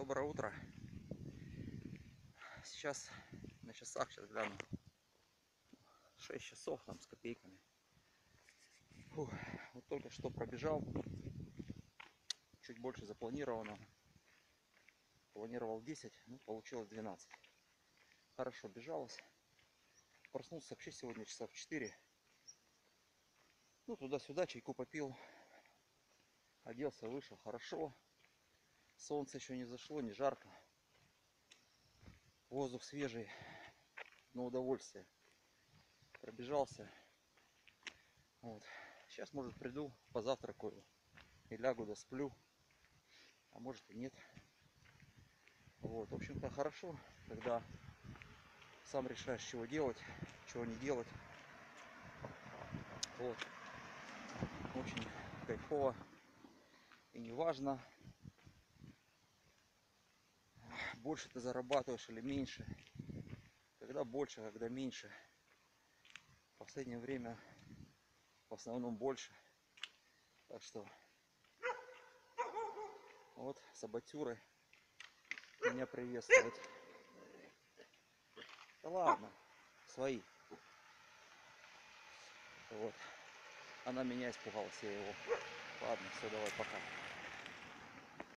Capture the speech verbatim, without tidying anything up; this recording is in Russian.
Доброе утро. Сейчас на часах, сейчас гляну. шесть часов там с копейками. Фух, вот только что пробежал. Чуть больше запланированного. Планировал десять, ну, получилось двенадцать. Хорошо бежалось. Проснулся вообще сегодня часа в четыре. Ну, туда-сюда, чайку попил. Оделся, вышел хорошо. Солнце еще не зашло, не жарко. Воздух свежий, на удовольствие. Пробежался. Вот. Сейчас, может, приду, позавтракаю и лягу, да сплю. А может и нет. Вот, в общем-то, хорошо, когда сам решаешь, чего делать, чего не делать. Вот. Очень кайфово. И не важно, больше ты зарабатываешь или меньше. Когда больше, когда меньше. В последнее время в основном больше. Так что вот саботюры меня приветствуют. Да ладно, свои. Вот. Она меня испугалась, я его. Ладно, все, давай, пока.